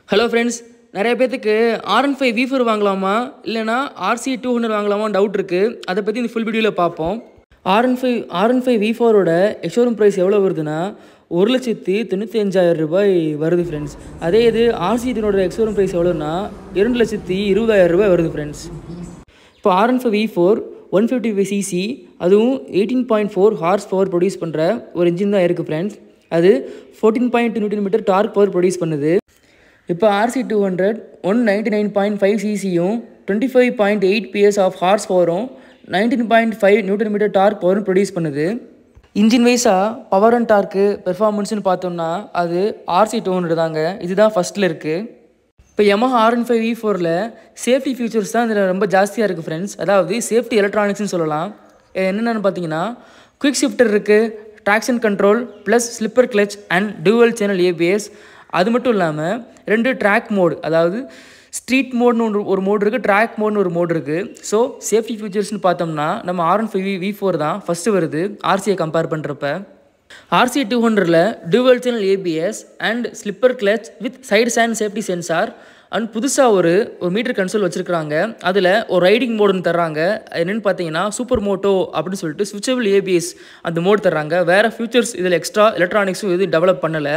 Hello friends, நிறைய பேத்துக்கு R15 V4 வாங்கலாமா இல்லனா RC200 வாங்கலாமா டவுட் இருக்கு. அத பத்தி இந்த ஃபுல் வீடியோல பாப்போம். R15 V4 ஓட எக்ஸ்ஷோரூம் பிரைஸ் எவ்வளவு வருதுனா 1,95,000 ரூபாய் வருது फ्रेंड्स. அதே இது RC200 ஓட எக்ஸ்ஷோரூம் பிரைஸ் எவ்வளவுனா 2,20,000 ரூபாய் வருது फ्रेंड्स. இப்போ R15 V4 155cc அதுவும் 18.4 ஹார்ஸ் பவர் ப்ரொடியூஸ் பண்ற ஒரு இன்ஜின் தான் இருக்கு फ्रेंड्स. அது 14.2 Nm டார்க் பவர் ப்ரொடியூஸ் பண்ணுது. இப்போ RC200 199.5cc 25.8 PS of hours பவரும் 19.5 Nm டார்க் பவரும் ப்ரொடியூஸ் பண்ணுது. இன்ஜின் வைஸாக பவர் அண்ட் டார்க்கு பெர்ஃபார்மன்ஸ்னு பார்த்தோம்னா அது RC200 தாங்க. இதுதான் ஃபஸ்ட்டில் இருக்குது. இப்போ Yamaha R15 V4ல் சேஃப்டி ஃபியூச்சர்ஸ் தான் இதில் ரொம்ப ஜாஸ்தியாக இருக்குது ஃப்ரெண்ட்ஸ். அதாவது சேஃப்டி எலக்ட்ரானிக்ஸ்னு சொல்லலாம். என்னென்னு பார்த்தீங்கன்னா குவிக் ஷிஃப்டர் இருக்குது, traction control plus slipper clutch and dual channel ABS. அது மட்டும் இல்லாமல் 2 ட்ராக் மோடு, அதாவது ஸ்ட்ரீட் மோட்னு ஒரு மோடு இருக்குது, ட்ராக் மோட்னு ஒரு மோடு இருக்குது. ஸோ சேஃப்டி ஃபீச்சர்ஸ்னு பார்த்தோம்னா நம்ம R15 V4 தான் ஃபஸ்ட்டு வருது RCயை கம்பேர் பண்ணுறப்ப. RC200ல் dual channel ABS and slipper clutch with side stand safety sensor and புதுசாக ஒரு மீட்டர் கன்சோல் வச்சுருக்காங்க. அதில் ஒரு ரைடிங் மோடுன்னு தர்றாங்க. என்னென்னு பார்த்தீங்கன்னா சூப்பர் மோட்டோ அப்படின்னு சொல்லிட்டு ஸ்விட்சபிள் ABS அந்த மோடு தர்றாங்க. வேறு ஃபியூச்சர்ஸ் இதில் எக்ஸ்ட்ரா எலக்ட்ரானிக்ஸும் எதுவும் டெவலப் பண்ணலை.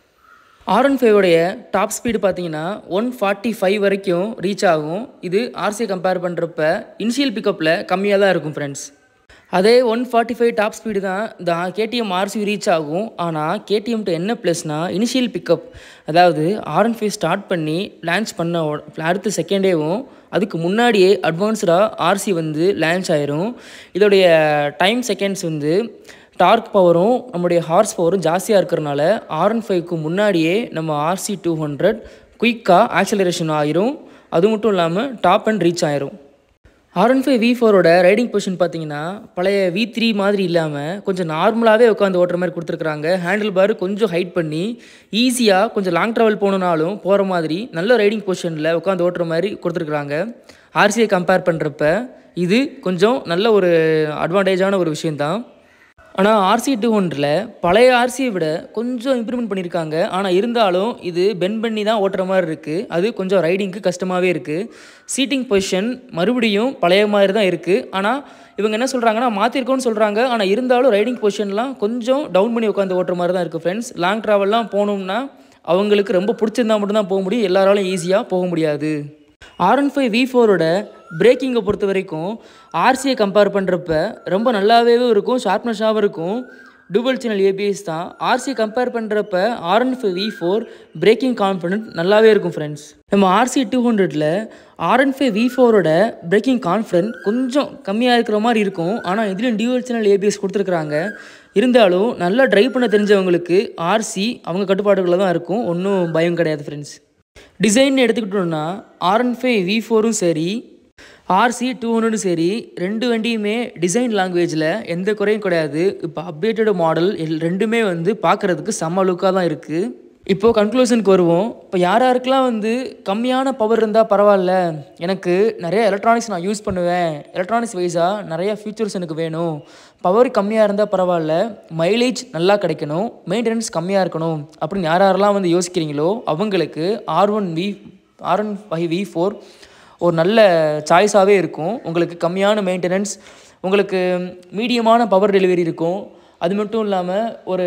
R15 உடைய டாப் ஸ்பீடு பார்த்தீங்கன்னா 145 வரைக்கும் ரீச் ஆகும். இது RC கம்பேர் பண்ணுறப்ப இனிஷியல் பிக்கப்பில் கம்மியாக தான் இருக்கும் ஃப்ரெண்ட்ஸ். அதே 145 டாப் ஸ்பீடு தான் இந்த KTM RC ரீச் ஆகும். ஆனால் KTMட்ட என்ன ப்ளஸ்னால் இனிஷியல் பிக்கப், அதாவது R15 ஸ்டார்ட் பண்ணி லான்ச் பண்ண அடுத்த செகண்டேவும் அதுக்கு முன்னாடியே அட்வான்ஸ்டாக RC வந்து லான்ச் ஆயிரும். இதோடைய டைம் செகண்ட்ஸ் வந்து டார்க் பவரும் நம்முடைய ஹார்ஸ் பவரும் ஜாஸ்தியாக இருக்கிறனால R15க்கு முன்னாடியே நம்ம RC200 குயிக்காக ஆக்சலரேஷன் ஆயிரும். அது மட்டும் இல்லாமல் டாப் அண்ட் ரீச் ஆயிரும். R15 V4ஓட ரைடிங் பொசிஷன் பார்த்தீங்கன்னா பழைய V3 மாதிரி இல்லாமல் கொஞ்சம் நார்மலாகவே உட்காந்து ஓட்டுற மாதிரி கொடுத்துருக்குறாங்க. ஹேண்டில் பார் கொஞ்சம் ஹைட் பண்ணி ஈஸியாக கொஞ்சம் லாங் ட்ராவல் போகணுன்னாலும் போகிற மாதிரி நல்ல ரைடிங் பொசிஷனில் உட்காந்து ஓட்டுற மாதிரி கொடுத்துருக்குறாங்க. RCயை கம்பேர் பண்ணுறப்ப இது கொஞ்சம் நல்ல ஒரு அட்வான்டேஜான ஒரு விஷயந்தான். ஆனால் RC200ல் பழைய RCயை விட கொஞ்சம் இம்ப்ரூவ்மெண்ட் பண்ணியிருக்காங்க. ஆனால் இருந்தாலும் இது பெண்ட் பண்ணி தான் ஓட்டுற மாதிரி இருக்குது. அது கொஞ்சம் ரைடிங்க்கு கஷ்டமாகவே இருக்குது. சீட்டிங் பொசிஷன் மறுபடியும் பழைய மாதிரி தான் இருக்குது. ஆனால் இவங்க என்ன சொல்கிறாங்கன்னா மாற்றிருக்கோன்னு சொல்கிறாங்க. ஆனால் இருந்தாலும் ரைடிங் பொசிஷன்லாம் கொஞ்சம் டவுன் பண்ணி உட்காந்து ஓட்டுற மாதிரி தான் இருக்குது ஃப்ரெண்ட்ஸ். லாங் ட்ராவல்லாம் போகணும்னா அவங்களுக்கு ரொம்ப பிடிச்சிருந்தா மட்டும்தான் போக முடியும், எல்லாராலும் ஈஸியாக போக முடியாது. R15 V4ஓட பிரேக்கிங்கை பொறுத்த வரைக்கும் RCயை கம்பேர் பண்ணுறப்ப ரொம்ப நல்லாவே இருக்கும், ஷார்ப்னஸாகவும் இருக்கும். டூவல் சேனல் ABS தான். RCயை கம்பேர் பண்ணுறப்ப R15 V4 பிரேக்கிங் கான்ஃபிடென்ட் நல்லாவே இருக்கும் ஃப்ரெண்ட்ஸ். நம்ம RC200ல் R15 V4ஓட பிரேக்கிங் கான்ஃபிடென்ட் கொஞ்சம் கம்மியாக இருக்கிற மாதிரி இருக்கும். ஆனால் இதுலேயும் டூவல் சேனல் ABS கொடுத்துருக்குறாங்க. இருந்தாலும் நல்லா ட்ரைவ் பண்ண தெரிஞ்சவங்களுக்கு RC அவங்க கட்டுப்பாடுகளில் தான் இருக்கும், ஒன்றும் பயம் கிடையாது ஃப்ரெண்ட்ஸ். டிசைன் எடுத்துக்கிட்டோம்னா R15 V4ம் சரி RC200 சரி ரெண்டு வண்டியுமே டிசைன் லாங்குவேஜில் எந்த குறையும் கிடையாது. இப்போ அப்டேட்டட் மாடல் ரெண்டுமே வந்து பார்க்குறதுக்கு செம்ம லுக்காக தான் இருக்குது. இப்போது கன்க்ளூஷனுக்கு வருவோம். இப்போ யாருக்கெல்லாம் வந்து கம்மியான பவர் இருந்தால் பரவாயில்ல, எனக்கு நிறைய எலக்ட்ரானிக்ஸ் நான் யூஸ் பண்ணுவேன், எலக்ட்ரானிக்ஸ் வைஸாக நிறைய ஃபியூச்சர்ஸ் எனக்கு வேணும், பவர் கம்மியாக இருந்தால் பரவாயில்ல, மைலேஜ் நல்லா கிடைக்கணும், மெயின்டெனன்ஸ் கம்மியாக இருக்கணும் அப்படின்னு யாரெல்லாம் வந்து யோசிக்கிறீங்களோ அவங்களுக்கு R15 V4 ஒரு நல்ல சாய்ஸாகவே இருக்கும். உங்களுக்கு கம்மியான மெயின்டெனன்ஸ், உங்களுக்கு மீடியமான பவர் டெலிவரி இருக்கும். அது மட்டும் இல்லாமல் ஒரு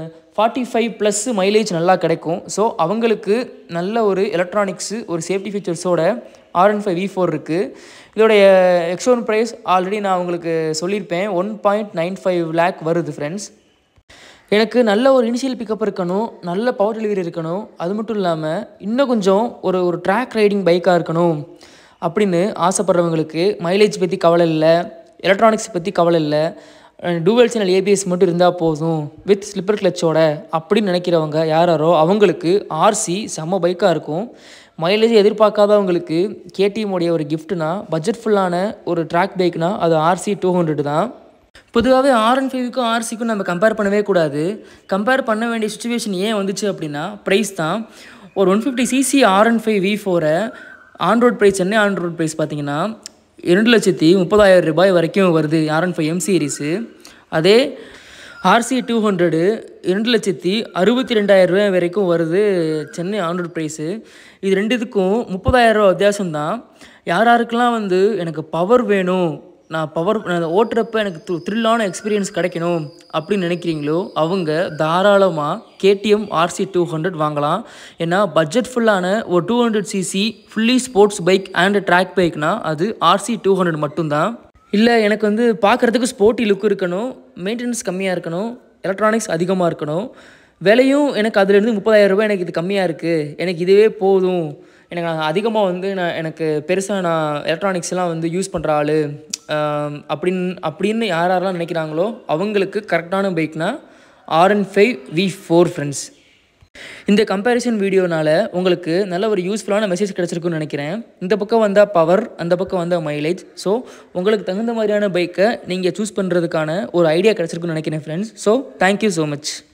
45+ மைலேஜ் நல்லா கிடைக்கும். ஸோ அவங்களுக்கு நல்ல ஒரு எலக்ட்ரானிக்ஸு ஒரு சேஃப்டி ஃபீச்சர்ஸோட R15 V4 இருக்குது. இதோடைய எக்ஸ்ஷோரூம் ப்ரைஸ் ஆல்ரெடி நான் உங்களுக்கு சொல்லியிருப்பேன், 1.95 lakh வருது ஃப்ரெண்ட்ஸ். எனக்கு நல்ல ஒரு இனிஷியல் பிக்கப் இருக்கணும், நல்ல பவர் டெலிவரி இருக்கணும், அது மட்டும் இல்லாமல் இன்னும் கொஞ்சம் ஒரு ட்ராக் ரைடிங் பைக்காக இருக்கணும் அப்படின்னு ஆசைப்படுறவங்களுக்கு மைலேஜ் பற்றி கவலை இல்லை, எலக்ட்ரானிக்ஸ் பற்றி கவலை இல்லை, டூவல் சேனல் ABS மட்டும் இருந்தால் போதும் வித் ஸ்லிப்பர் கிளச்சோட அப்படின்னு நினைக்கிறவங்க யாரோ அவங்களுக்கு RC செம்ம பைக்காக இருக்கும். மைலேஜ் எதிர்பார்க்காதவங்களுக்கு KTM உடைய ஒரு கிஃப்ட்னா பட்ஜெட்ஃபுல்லான ஒரு ட்ராக் பைக்னா அது RC200 தான். பொதுவாகவே R15க்கும் RCக்கும் நம்ம கம்பேர் பண்ணவே கூடாது. கம்பேர் பண்ண வேண்டிய சுச்சுவேஷன் ஏன் வந்துச்சு அப்படின்னா ப்ரைஸ் தான். ஒரு 150cc R15 V4 on road price என்ன ஆன்ரோட் ப்ரைஸ் பார்த்தீங்கன்னா 2,30,000 ரூபாய் வரைக்கும் வருது R15 M சீரீஸு. அதே RC200 2,62,000 வரைக்கும் வருது சென்னை ஆன்ரோட் ப்ரைஸு. இது ரெண்டுத்துக்கும் 30,000 வித்தியாசம்தான். யார் யாருக்கெல்லாம் வந்து எனக்கு பவர் வேணும், நான் ஓட்டுறப்ப எனக்கு த்ரில்லான எக்ஸ்பீரியன்ஸ் கிடைக்கணும் அப்படின்னு நினைக்கிறீங்களோ அவங்க தாராளமாக KTM RC200 வாங்கலாம். ஏன்னா பட்ஜெட் ஃபுல்லான ஒரு 200cc fully sports bike and track பைக்னால் அது RC200 மட்டும்தான். இல்லை எனக்கு வந்து பார்க்குறதுக்கு ஸ்போர்ட்டி லுக் இருக்கணும், மெயின்டெனன்ஸ் கம்மியாக இருக்கணும், எலக்ட்ரானிக்ஸ் அதிகமாக இருக்கணும், விலையும் எனக்கு அதுலேருந்து 30,000 எனக்கு இது கம்மியாக இருக்குது, எனக்கு இதுவே போதும், எனக்கு அதிகமாக வந்து எனக்கு பெருசாக நான் எலக்ட்ரானிக்ஸ்லாம் வந்து யூஸ் பண்ணுற ஆள் அப்படின்னு யாரெல்லாம் நினைக்கிறாங்களோ அவங்களுக்கு கரெக்டான பைக்னால் R15 V4 ஃப்ரெண்ட்ஸ். இந்த கம்பேரிசன் வீடியோனால் உங்களுக்கு நல்ல ஒரு யூஸ்ஃபுல்லான மெசேஜ் கிடச்சிருக்குன்னு நினைக்கிறேன். இந்த பக்கம் வந்தால் பவர், அந்த பக்கம் வந்தால் மைலேஜ். ஸோ உங்களுக்கு தகுந்த மாதிரியான பைக்கை நீங்கள் சூஸ் பண்ணுறதுக்கான ஒரு ஐடியா கிடச்சிருக்குன்னு நினைக்கிறேன் friends. So thank you so much.